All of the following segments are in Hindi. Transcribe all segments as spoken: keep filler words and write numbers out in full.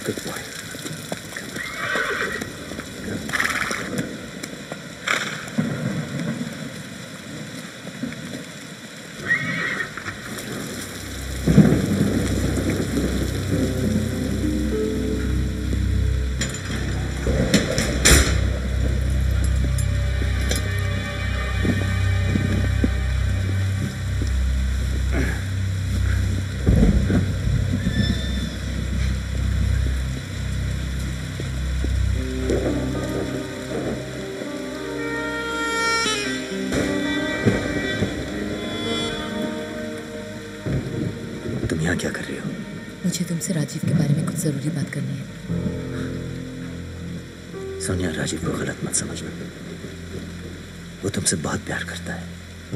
Good boy. क्या कर रही हो? मुझे तुमसे राजीव के बारे में कुछ जरूरी बात करनी है। सोनिया, राजीव को गलत मत समझना। वो तुमसे बहुत प्यार करता है।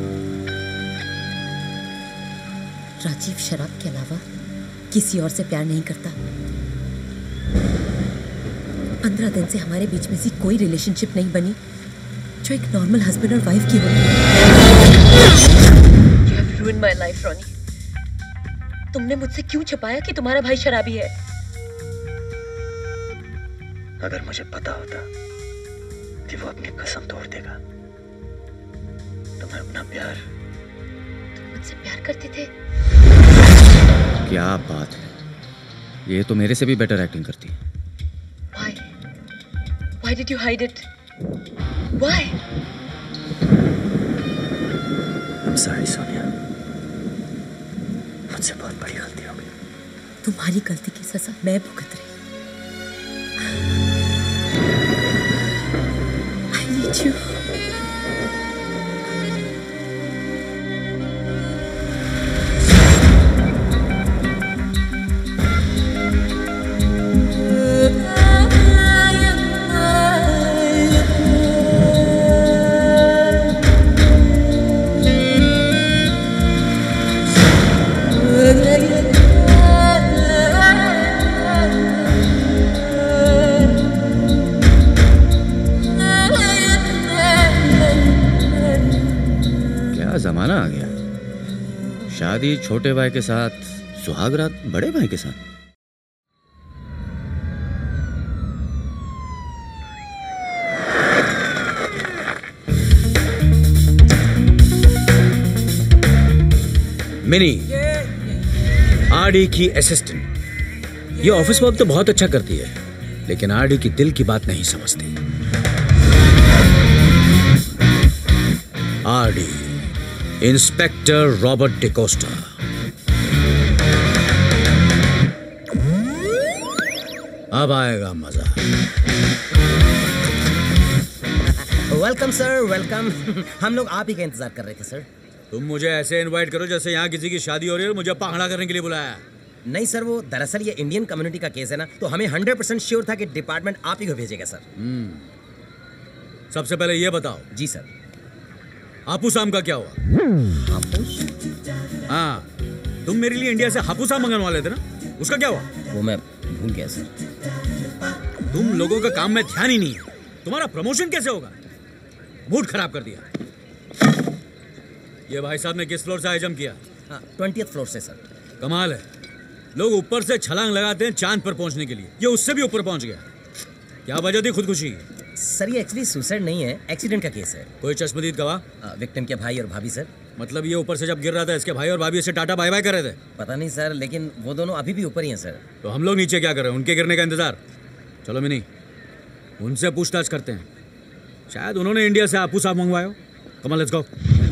राजीव शराब के अलावा किसी और से प्यार नहीं करता। पंद्रह दिन से हमारे बीच में सी कोई रिलेशनशिप नहीं बनी जो एक नॉर्मल हस्बैंड और वाइफ की होती है। You have ruined my life, रोनी। तुमने मुझसे क्यों छुपाया कि तुम्हारा भाई शराबी है? अगर मुझे पता होता कि वो अपनी कसम तोड़ देगा तो मैं अपना प्यार। तुम मुझसे प्यार करते थे? क्या बात है, ये तो मेरे से भी बेटर एक्टिंग करती है। Why? Why did you hide it? Why? I'm sorry, Sonia. मुझसे बहुत बड़ी गलती हो गई। तुम्हारी गलती की सजा मैं भुगत रही। I need you. जमाना आ गया, शादी छोटे भाई के साथ, सुहागरात बड़े भाई के साथ। मिनी, आरडी की असिस्टेंट, ये ऑफिस वर्क तो बहुत अच्छा करती है, लेकिन आरडी की दिल की बात नहीं समझती। RD inspector Robert D'Costa. अब आएगा मजा। Welcome sir, welcome. हम लोग आप ही का इंतजार कर रहे थे सर। तुम मुझे ऐसे इनवाइट करो जैसे यहाँ किसी की शादी हो रही है और मुझे पाखड़ा करने के लिए बुलाया। नहीं सर, वो दरअसल ये इंडियन कम्युनिटी का केस है ना, तो हमें हंड्रेड परसेंट श्योर था कि डिपार्टमेंट आप ही को भेजेगा सर। सबसे पहले ये बताओ। जी सर। हापुस आम का क्या हुआ? हापुस? हाँ, तुम मेरे लिए इंडिया से हापुस आम मंगवाने वाले थे ना, उसका क्या हुआ? वो मैं भूल गया सर। तुम लोगों का काम में ध्यान ही नहीं है। तुम्हारा प्रमोशन कैसे होगा? मूड खराब कर दिया। ये भाई साहब ने किस फ्लोर से आइटम किया? हाँ, ट्वेंटियथ फ्लोर से सर। कमाल है, लोग ऊपर से छलांग लगाते हैं चांद पर पहुंचने के लिए, ये उससे भी ऊपर पहुंच गया। क्या वजह थी खुदकुशी? सर ये एक्चुअली सुसाइड नहीं है, एक्सीडेंट का केस है। कोई चश्मदीद गवाह? विक्टिम के भाई और भाभी सर। मतलब ये ऊपर से जब गिर रहा था इसके भाई और भाभी इसे टाटा बाय बाय कर रहे थे? पता नहीं सर, लेकिन वो दोनों अभी भी ऊपर ही हैं सर। तो हम लोग नीचे क्या कर रहे हैं? उनके गिरने का इंतजार। चलो मिनी, उनसे पूछताछ करते हैं, शायद उन्होंने इंडिया से हापुस आम मंगवाया हो। Come on, let's go.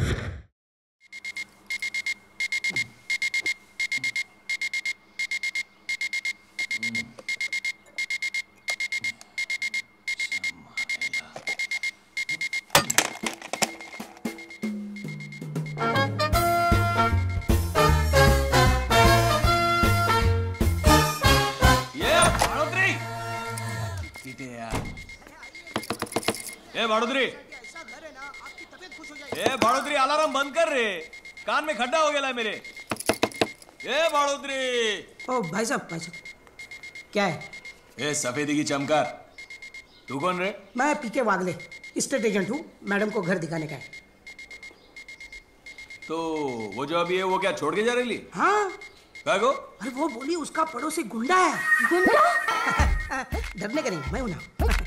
कान में खड्डा हो गया मेरे। ए बाड़ोदरी। ओ भाई साहब, भाई साहब क्या है? ए सफेदी की चमकार, तू कौन रे? मैं पीके वागले, स्टेट एजेंट हूँ, मैडम को घर दिखाने का है। तो वो जो अभी है वो क्या छोड़ के जा रही? हाँ, कागो? अरे वो बोली उसका पड़ोसी गुंडा है। गुंडा? डरने का नहीं, मैं हूं ना।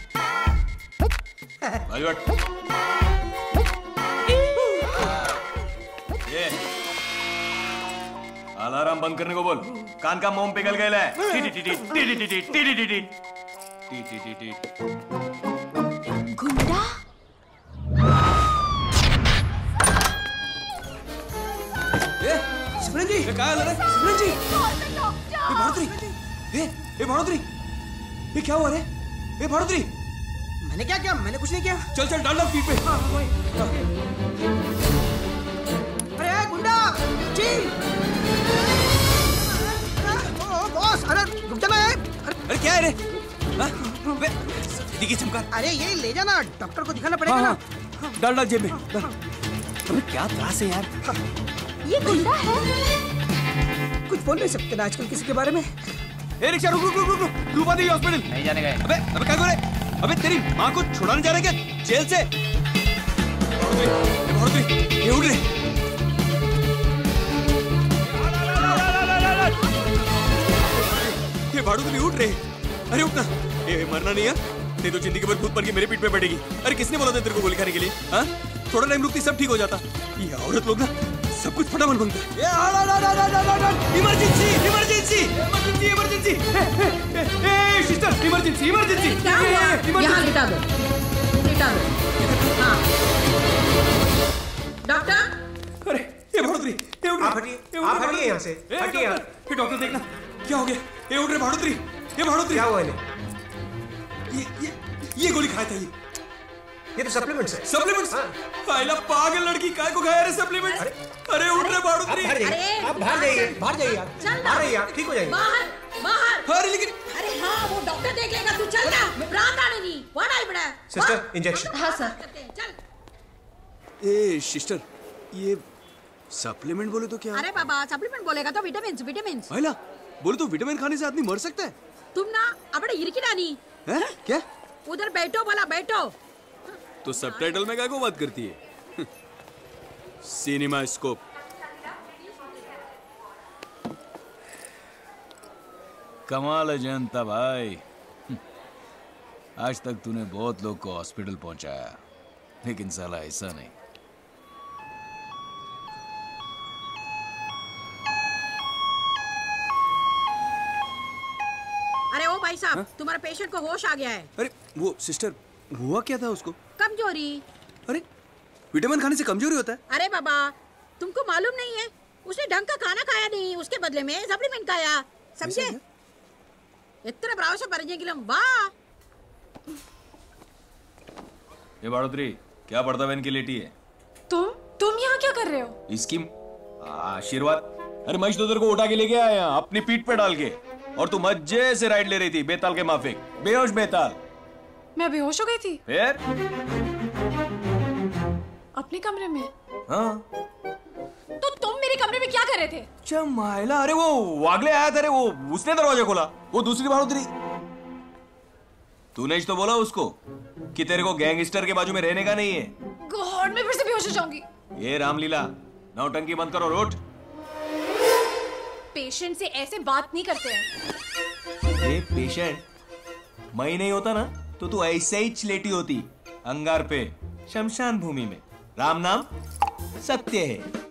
ये अलार्म बंद करने को बोल। कान का मोम पिघल गया है। टी टी टी टी टी टी टी टी टी टी टी टी टी टी। गुंडा? ये सिमरन जी, ये क्या हाल है? सिमरन जी, ये भानुत्री, ये ये भानुत्री, ये क्या हुआ रे? ये भानुत्री, मैंने क्या किया? मैंने कुछ नहीं किया। चल चल डाल डाल पीठ पे। हाँ, वही। अरे गुंडा जी, ओ बॉस, अरे रुक जाना है। अरे क्या है रे? हाँ? बे, सीधी की चमकार। अरे ये ले जाना, डॉक्टर को दिखाना पड़ेगा हाँ, ना। हाँ, डाल डाल जेब में। अबे क्या त्रास है यार? ये गुंडा है? कुछ बोल नहीं सकते ना आजकल किसी के बारे में। ए रिक्शा रुक रुक रुक रुक रुक रूपा देवी हॉस्पिटल नहीं जाने गए। अबे अबे क्या कर रहे? अबे तेरी माँ को छुड़ाने जा रहे क्या जेल से? ये उड़ रहे। ये भाड़ूत्री उठ रहे। अरे उठना, ये मरना नहीं है। नहीं तो जिंदगी भर भूत बन के मेरे पीठ पे बैठेगी। अरे किसने बोला था तेरे को गोली खाने के लिए? हाँ, थोड़ा टाइम रुकती सब ठीक हो जाता। ये औरत लोग ना सब कुछ फटाफट बनता है। इमरजेंसी इमरजेंसी इमरजेंसी इमरजेंसी ए सिस्टर इमरजेंसी इमरजेंसी यहाँ लिटा दो, लिटा दो। हाँ डॉक्टर। अरे ये भाड़ूत्री, ये उठ आप हटिए, आप हटिए यहाँ से, हटिए यहाँ। ये डॉक्टर देखना क्या हो गया? ये उठ रहे भाड़ूत्री, ये भाड़ूत्री। क्या हुआ इन्हें? ये ये ये गोली खाया था। ये ये तो सप्लीमेंट्स है। सप्लीमेंट्स? पहला पागल लड़की काय को खाया रे सप्लीमेंट्स? अरे उठ रहे भाड़ूत्री। आप बाहर जाइए, बाहर जाइए आप, बाहर जाइए आप, ठीक हो जाएंगे। बाहर बाहर। अरे लेकिन अरे हाँ वो डॉक्टर देख लेगा, तू चल ना। रात आने नहीं, वहाँ आई बड़ा। Sister injection. हाँ सर। चल। ए सिस्टर, ये सप्लीमेंट बोले तो क्या? अरे बाबा सप्लीमेंट बोलेगा तो विटामिन्स विटामिन्स। पहला बोले तो विटामिन खाने से आदमी मर सकता है? तुम ना अपने इरकी रानी हैं? क्या? उधर बैठो बोला बैठो। तो सबटाइटल में क्या को बात करती है? Cinema scope. कमाल है जनता भाई, आज तक तूने बहुत लोग को हॉस्पिटल पहुंचाया, लेकिन साला ऐसा नहीं। अरे ओ भाई साहब, तुम्हारे पेशेंट को होश आ गया है। अरे वो सिस्टर, हुआ क्या था उसको? कमजोरी। अरे विटामिन खाने से कमजोरी होता है? अरे बाबा तुमको मालूम नहीं है, उसने ढंग का खाना खाया नहीं, उसके बदले में सप्लीमेंट खाया, समझे? इतने प्रावश्य परिचय वाह। ये बाड़ोत्री क्या पड़ता बहन की लेटी है? तुम तुम यहाँ क्या कर रहे हो? इसकी आशीर्वाद। अरे महेश तो तेरे को उठा के लेके आया अपनी पीठ पे डाल के, और तू मजे से राइड ले रही थी बेताल के माफिक, बेहोश बेताल। मैं बेहोश हो गई थी? फिर अपने कमरे में? हाँ। तो तुम मेरे कमरे में क्या कर रहे थे? चमाइला, अरे वो वागले आया था रे, वो उसने दरवाजा खोला, वो दूसरी बाड़ोत्री। तूने तो बोला उसको कि तेरे को गैंगस्टर के बाजू में रहने का नहीं है। गॉड, मैं फिर से बेहोश हो जाऊंगी। ये रामलीला, नौटंकी बंद करो, रोट। पेशेंट से ऐसे बात नहीं करते हैं। ये पेशेंट मैं नहीं होता ना तो तू ऐसे ही चलेटी होती अंगार पे शमशान भूमि में। राम नाम सत्य है।